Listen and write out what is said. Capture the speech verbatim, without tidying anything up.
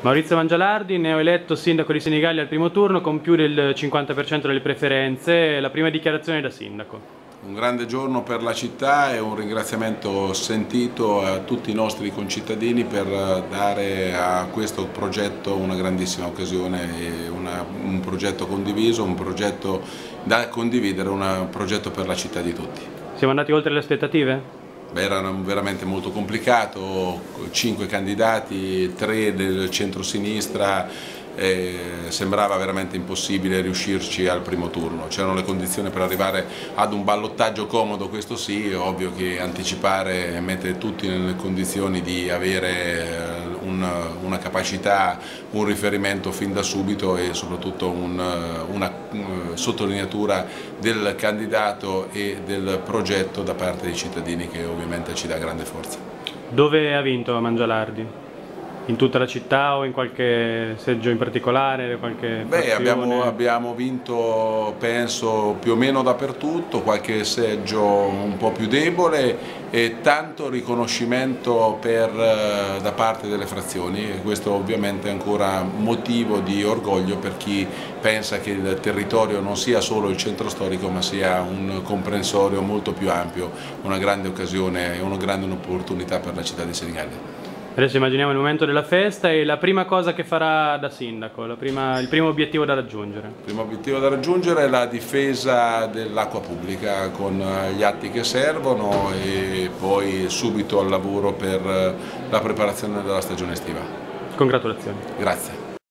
Maurizio Mangialardi, neoeletto sindaco di Senigallia al primo turno con più del cinquanta per cento delle preferenze, la prima dichiarazione da sindaco. Un grande giorno per la città e un ringraziamento sentito a tutti i nostri concittadini per dare a questo progetto una grandissima occasione, una, un progetto condiviso, un progetto da condividere, un progetto per la città di tutti. Siamo andati oltre le aspettative? Beh, era veramente molto complicato, cinque candidati, tre del centro-sinistra, eh, sembrava veramente impossibile riuscirci al primo turno. C'erano le condizioni per arrivare ad un ballottaggio comodo, questo sì, è ovvio che anticipare mette tutti nelle condizioni di avere una, una capacità, un riferimento fin da subito e soprattutto un, una sottolineatura del candidato e del progetto da parte dei cittadini che ovviamente ci dà grande forza. Dove ha vinto Mangialardi? In tutta la città o in qualche seggio in particolare? Qualche Beh, abbiamo, abbiamo vinto penso più o meno dappertutto, qualche seggio un po' più debole e tanto riconoscimento per, da parte delle frazioni e questo ovviamente è ancora motivo di orgoglio per chi pensa che il territorio non sia solo il centro storico ma sia un comprensorio molto più ampio, una grande occasione e una grande opportunità per la città di Senigallia. Adesso immaginiamo il momento della festa e la prima cosa che farà da sindaco, la prima, il primo obiettivo da raggiungere. Il primo obiettivo da raggiungere è la difesa dell'acqua pubblica con gli atti che servono e poi subito al lavoro per la preparazione della stagione estiva. Congratulazioni. Grazie.